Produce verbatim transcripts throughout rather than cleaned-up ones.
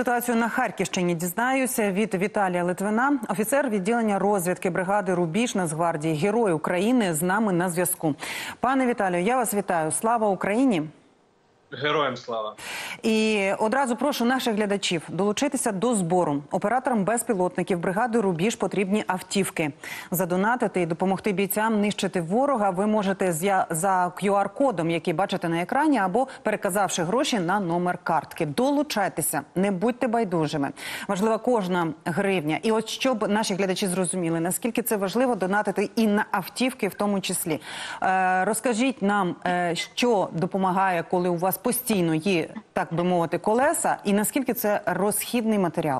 ситуацію на Харківщині дізнаюся від Віталія Литвина, офіцер відділення розвідки бригади «Рубіж» Нацгвардії, Герой України, з нами на зв'язку. Пане Віталію, я вас вітаю. Слава Україні! Героям слава! І одразу прошу наших глядачів долучитися до збору. Операторам безпілотників бригади «Рубіж» потрібні автівки. Задонатити і допомогти бійцям нищити ворога ви можете за кю ар кодом, який бачите на екрані, або переказавши гроші на номер картки. Долучайтеся, не будьте байдужими. Важлива кожна гривня. І от щоб наші глядачі зрозуміли, наскільки це важливо донатити і на автівки в тому числі. Е, розкажіть нам, е, що допомагає, коли у вас постійно є, так би мовити, колеса, і наскільки це розхідний матеріал?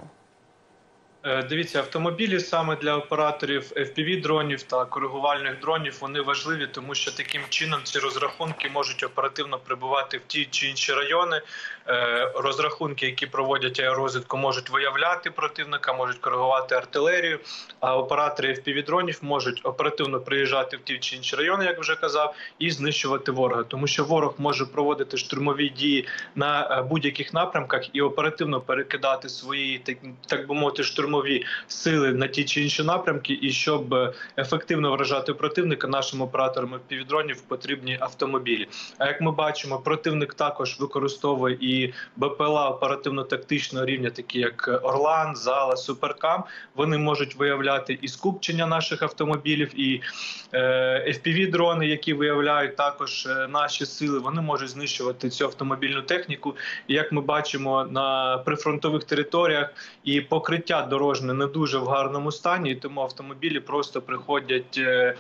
Дивіться, автомобілі саме для операторів еф пі ві-дронів та коригувальних дронів, вони важливі, тому що таким чином ці розрахунки можуть оперативно прибувати в ті чи інші райони. Розрахунки, які проводять аеророзвідку, можуть виявляти противника, можуть коригувати артилерію, а оператори еф пі ві-дронів можуть оперативно приїжджати в ті чи інші райони, як вже казав, і знищувати ворога. Тому що ворог може проводити штурмові дії на будь-яких напрямках і оперативно перекидати свої, так, так би мовити, штурмові сили на ті чи інші напрямки, і щоб ефективно вражати противника, нашим операторам еф пі ві-дронів потрібні автомобілі. А як ми бачимо, противник також використовує і бе пе ел а оперативно-тактичного рівня, такі як «Орлан», «Зала», «Суперкам». Вони можуть виявляти і скупчення наших автомобілів, і еф пі ві-дрони, які виявляють також наші сили. Вони можуть знищувати цю автомобільну техніку. І як ми бачимо, на прифронтових територіях і покриття дорожнє не дуже в гарному стані, і тому автомобілі просто приходять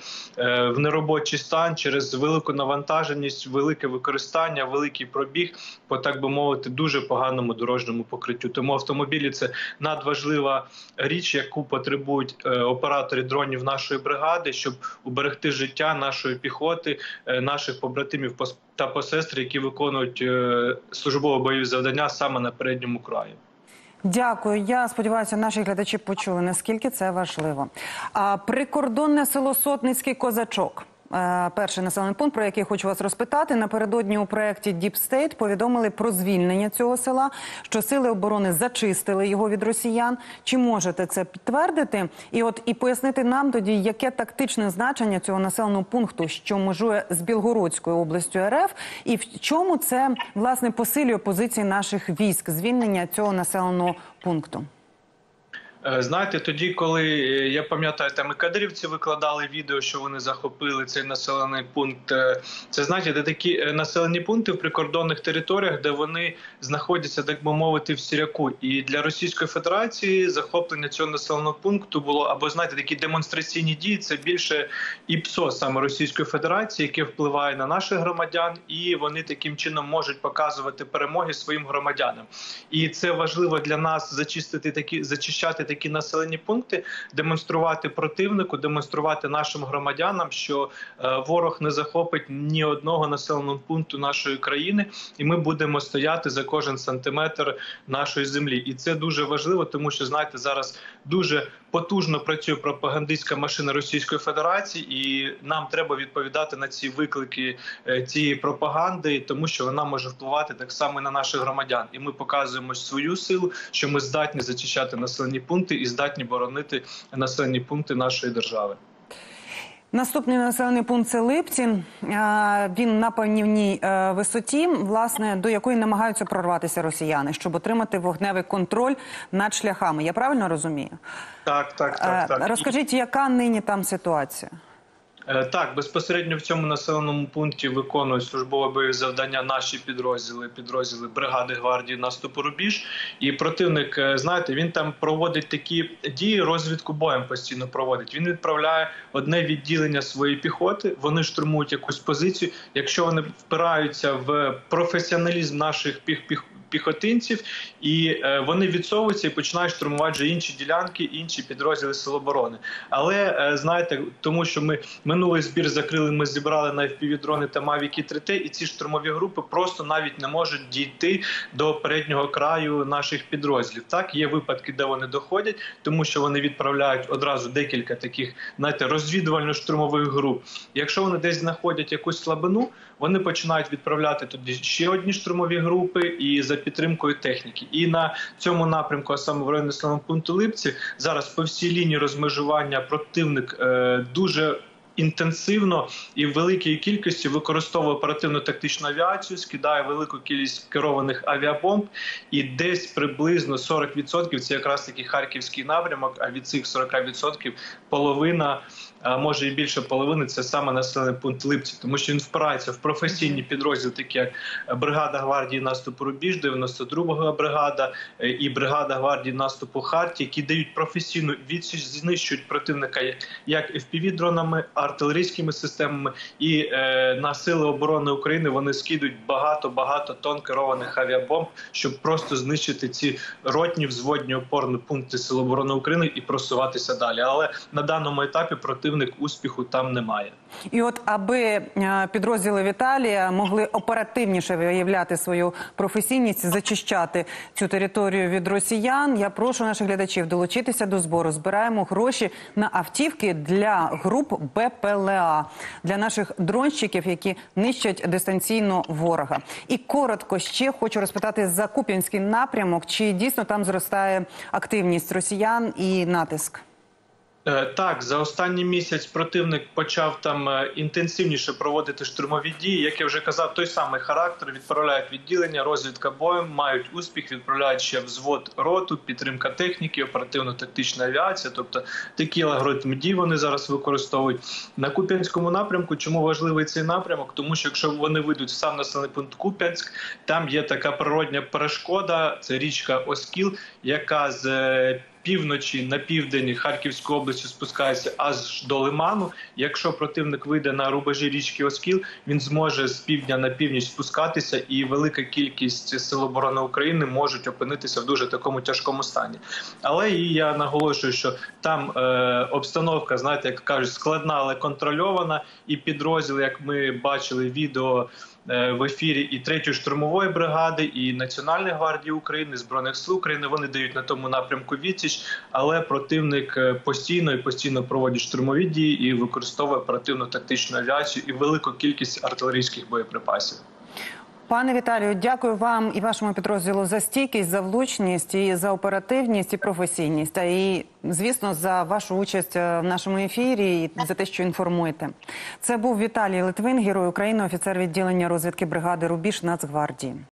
в неробочий стан через велику навантаженість, велике використання, великий пробіг по, так би мовити, дуже поганому дорожньому покриттю. Тому автомобілі – це надважлива річ, яку потребують оператори дронів нашої бригади, щоб уберегти життя нашої піхоти, наших побратимів та посестри, які виконують службові бойові завдання саме на передньому краї. Дякую. Я сподіваюся, наші глядачі почули, наскільки це важливо. А прикордонне село Сотницький Козачок. Перший населений пункт, про який хочу вас розпитати. Напередодні у проєкті Deep State повідомили про звільнення цього села, що сили оборони зачистили його від росіян. Чи можете це підтвердити? І от і пояснити нам тоді, яке тактичне значення цього населеного пункту, що межує з Білгородською областю ер еф, і в чому це, власне, посилює позиції наших військ, звільнення цього населеного пункту? Знаєте, тоді, коли, я пам'ятаю, там і кадирівці викладали відео, що вони захопили цей населений пункт. Це, знаєте, де такі населені пункти в прикордонних територіях, де вони знаходяться, так би мовити, в сіряку. І для Російської Федерації захоплення цього населеного пункту було, або, знаєте, такі демонстраційні дії, це більше ІПСО саме Російської Федерації, яке впливає на наших громадян, і вони таким чином можуть показувати перемоги своїм громадянам. І це важливо для нас зачистити такі, зачищати такі такі населені пункти, демонструвати противнику, демонструвати нашим громадянам, що е, ворог не захопить ні одного населеного пункту нашої країни, і ми будемо стояти за кожен сантиметр нашої землі. І це дуже важливо, тому що, знаєте, зараз дуже потужно працює пропагандистська машина Російської Федерації, і нам треба відповідати на ці виклики е, цієї пропаганди, тому що вона може впливати так само і на наших громадян. І ми показуємо свою силу, що ми здатні зачищати населені пункти і здатні боронити населені пункти нашої держави. Наступний населений пункт – це Липці. Він на певній висоті, власне, до якої намагаються прорватися росіяни, щоб отримати вогневий контроль над шляхами. Я правильно розумію? Так, так, так. так. Розкажіть, яка нині там ситуація? Так, безпосередньо в цьому населеному пункті виконують службові бойові завдання наші підрозділи, підрозділи бригади гвардії наступу «Рубіж». І противник, знаєте, він там проводить такі дії, розвідку боєм постійно проводить. Він відправляє одне відділення своєї піхоти, вони штурмують якусь позицію. Якщо вони впираються в професіоналізм наших піх піхотинців, і е, вони відсовуються і починають штурмувати вже інші ділянки, інші підрозділи Сил оборони. Але, е, знаєте, тому що ми минулий збір закрили, ми зібрали на еф пі ві-дрони та Мавіки три те, і ці штурмові групи просто навіть не можуть дійти до переднього краю наших підрозділів. Так, є випадки, де вони доходять, тому що вони відправляють одразу декілька таких, знаєте, розвідувально-штурмових груп. Якщо вони десь знаходять якусь слабину, вони починають відправляти туди ще одні штурмові групи, і за за підтримкою техніки. І на цьому напрямку, а саме в районі населеного пункту Липці, зараз по всій лінії розмежування противник е, дуже інтенсивно і в великій кількості використовує оперативно-тактичну авіацію, скидає велику кількість керованих авіабомб, і десь приблизно сорок відсотків – це якраз таки харківський напрямок, а від цих сорока відсотків половина, а може і більше половини – це саме населений пункт Липці, тому що він впирається в професійні підрозділи, такі як бригада гвардії наступу Рубіж, дев'яносто друга бригада і бригада гвардії наступу Харті, які дають професійну відсіч, знищують противника як еф пі ві-дронами, артилерійськими системами, і е, на Сили оборони України вони скидують багато-багато тонн керованих авіабомб, щоб просто знищити ці ротні, взводні опорні пункти Сил оборони України і просуватися далі. Але на даному етапі противник успіху там немає. І от аби підрозділи Віталія могли оперативніше виявляти свою професійність, зачищати цю територію від росіян, я прошу наших глядачів долучитися до збору. Збираємо гроші на автівки для груп бе пе еле а, для наших дронщиків, які нищать дистанційно ворога. І коротко ще хочу розпитати за Куп'янський напрямок, чи дійсно там зростає активність росіян і натиск? Так, за останній місяць противник почав там інтенсивніше проводити штурмові дії. Як я вже казав, той самий характер. Відправляють відділення, розвідка боєм, мають успіх, відправляють ще взвод роту, підтримка техніки, оперативно-тактична авіація. Тобто такі алгоритми дій вони зараз використовують. На Куп'янському напрямку, чому важливий цей напрямок? Тому що якщо вони вийдуть в сам населений пункт Куп'янськ, там є така природня перешкода, це річка Оскіл, яка з півночі на південь Харківської області спускається аж до Лиману. Якщо противник вийде на рубежі річки Оскіл, він зможе з півдня на північ спускатися, і велика кількість Сил оборони України можуть опинитися в дуже такому тяжкому стані. Але і я наголошую, що там е, обстановка, знаєте, як кажуть, складна, але контрольована, і підрозділи, як ми бачили відео в ефірі, і третьої штурмової бригади, і Національної гвардії України, Збройних сил України, вони дають на тому напрямку відсіч, але противник постійно і постійно проводить штурмові дії і використовує оперативно-тактичну авіацію і велику кількість артилерійських боєприпасів. Пане Віталію, дякую вам і вашому підрозділу за стійкість, за влучність, і за оперативність і професійність. І, звісно, за вашу участь в нашому ефірі і за те, що інформуєте. Це був Віталій Литвин, Герой України, офіцер відділення розвідки бригади «Рубіж» Нацгвардії.